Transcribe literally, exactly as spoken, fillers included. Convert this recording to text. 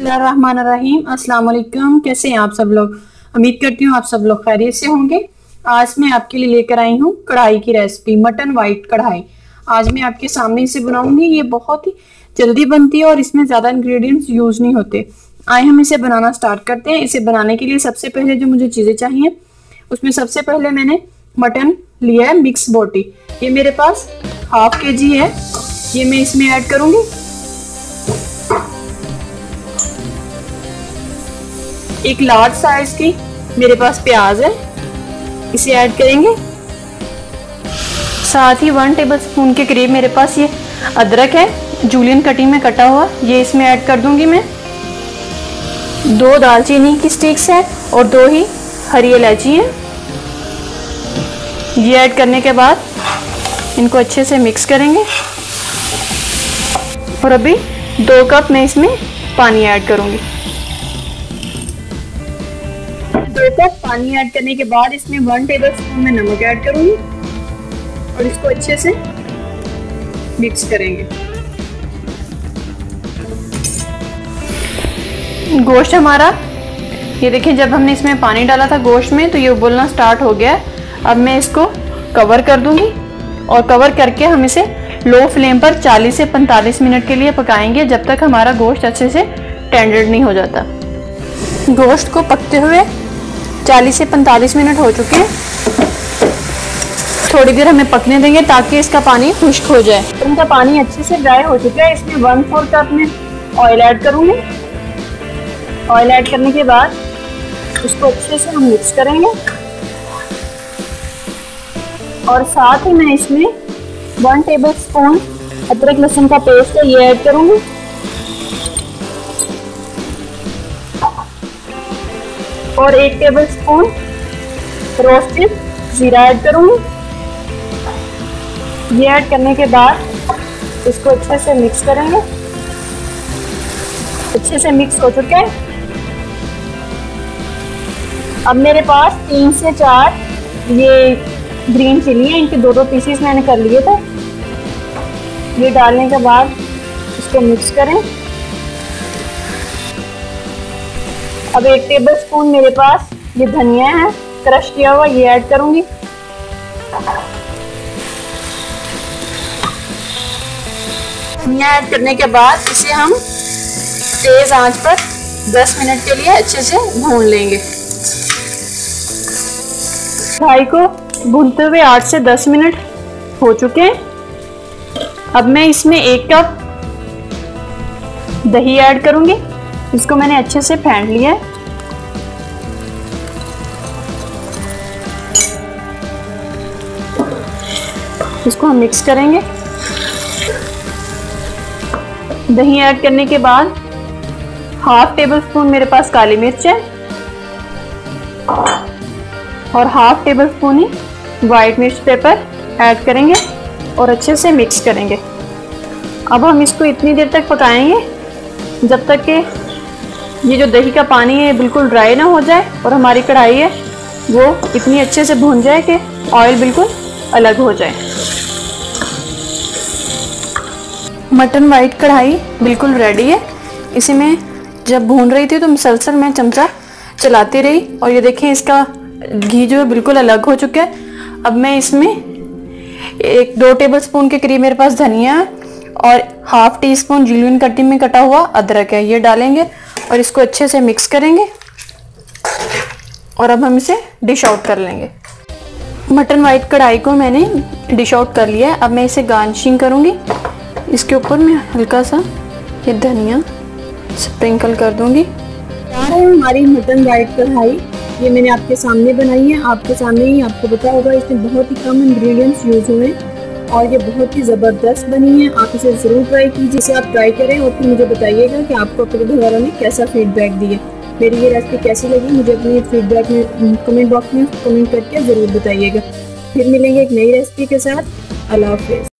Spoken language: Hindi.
बिस्मिल्लाहिर्रहमानिर्रहीम। अस्सलाम वालेकुम। कैसे हैं आप सब लोग? उम्मीद करती हूँ आप सब लोग खैरियत से होंगे। आज मैं आपके लिए लेकर आई हूँ कढ़ाई की रेसिपी, मटन वाइट कढ़ाई। आज मैं आपके सामने इसे बनाऊंगी। ये बहुत ही जल्दी बनती है और इसमें ज़्यादा इंग्रेडिएंट्स यूज नहीं होते। आए हम इसे बनाना स्टार्ट करते हैं। इसे बनाने के लिए सबसे पहले जो मुझे चीज़ें चाहिए, उसमें सबसे पहले मैंने मटन लिया है मिक्स बोटी। ये मेरे पास हाफ के जी है। ये मैं इसमें ऐड करूंगी। एक लार्ज साइज की मेरे पास प्याज है, इसे ऐड करेंगे। साथ ही वन टेबलस्पून के करीब मेरे पास ये अदरक है, जूलियन कटिंग में कटा हुआ, ये इसमें ऐड कर दूंगी मैं। दो दालचीनी की स्टिक्स है और दो ही हरी इलायची है। ये ऐड करने के बाद इनको अच्छे से मिक्स करेंगे और अभी दो कप मैं इसमें पानी ऐड करूंगी। दो कप पानी ऐड करने के बाद इसमें वन टेबलस्पून में नमक ऐड करूंगी और इसको अच्छे से मिक्स करेंगे। गोश्त हमारा, ये देखिए, जब हमने इसमें पानी डाला था गोश्त में तो ये उबलना स्टार्ट हो गया है। अब मैं इसको कवर कर दूंगी और कवर करके हम इसे लो फ्लेम पर चालीस से पैंतालीस मिनट के लिए पकाएंगे, जब तक हमारा गोश्त अच्छे से टेंडर नहीं हो जाता। गोश्त को पकते हुए चालीस से पैंतालीस मिनट हो चुके हैं। थोड़ी देर हमें पकने देंगे ताकि इसका पानी खुश्क हो जाए। इनका पानी अच्छे से ड्राई हो चुका है। इसमें वन फोर कप में ऑयल ऐड करूंगी। ऑयल ऐड करने के बाद इसको अच्छे से हम मिक्स करेंगे और साथ ही मैं इसमें वन टेबलस्पून अदरक लहसुन का पेस्ट है, ये ऐड करूंगी। और एक टेबलस्पून रोस्टेड जीरा ऐड करूंगी। ये ऐड करने के बाद इसको अच्छे से मिक्स करेंगे। अच्छे से मिक्स हो चुके हैं। अब मेरे पास तीन से चार ये ग्रीन चिली है, इनके दो दो पीसेस मैंने कर लिए थे। ये डालने के बाद इसको मिक्स करें। अब एक टेबलस्पून मेरे पास ये धनिया है क्रश किया हुआ, ये ऐड करूंगी। धनिया ऐड करने के बाद इसे हम तेज आंच पर दस मिनट के लिए अच्छे से भून लेंगे। कढ़ाई को भूनते हुए आठ से दस मिनट हो चुके हैं। अब मैं इसमें एक कप दही ऐड करूंगी। इसको मैंने अच्छे से फेंट लिया है। इसको हम मिक्स करेंगे। दही ऐड करने के बाद हाफ टेबल स्पून मेरे पास काली मिर्च है और हाफ टेबल स्पून ही वाइट मिर्च पेपर ऐड करेंगे और अच्छे से मिक्स करेंगे। अब हम इसको इतनी देर तक पकाएंगे जब तक कि ये जो दही का पानी है बिल्कुल ड्राई ना हो जाए और हमारी कढ़ाई है वो इतनी अच्छे से भून जाए कि ऑयल बिल्कुल अलग हो जाए। मटन वाइट कढ़ाई बिल्कुल रेडी है। इसे मैं जब भून रही थी तो मुसलसल मैं चमचा चलाती रही और ये देखें इसका घी जो है बिल्कुल अलग हो चुका है। अब मैं इसमें एक दो टेबलस्पून के करीब मेरे पास धनिया है और half teaspoon julienne cutting में कटा हुआ अदरक है, ये डालेंगे और इसको अच्छे से मिक्स करेंगे और अब हम इसे डिश आउट कर लेंगे। मटन वाइट कढ़ाई को मैंने डिश आउट कर लिया है। अब मैं इसे गार्निशिंग करूँगी। इसके ऊपर मैं हल्का सा ये धनिया स्प्रिंकल कर दूँगी। तैयार है हमारी मटन वाइट कढ़ाई। ये मैंने आपके सामने बनाई है, आपके सामने ही आपको पता होगा इसमें बहुत ही कम इंग्रेडिएंट्स यूज हुए और ये बहुत ही ज़बरदस्त बनी है। आप इसे ज़रूर ट्राई कीजिए। इसे आप ट्राई करें और फिर मुझे बताइएगा कि आपको अपने घर वालों ने कैसा फीडबैक दिया। मेरी ये रेसिपी कैसी लगी मुझे अपने फीडबैक में कमेंट बॉक्स में कमेंट करके ज़रूर बताइएगा। फिर मिलेंगे एक नई रेसिपी के साथ। अल्लाह हाफ़िज़।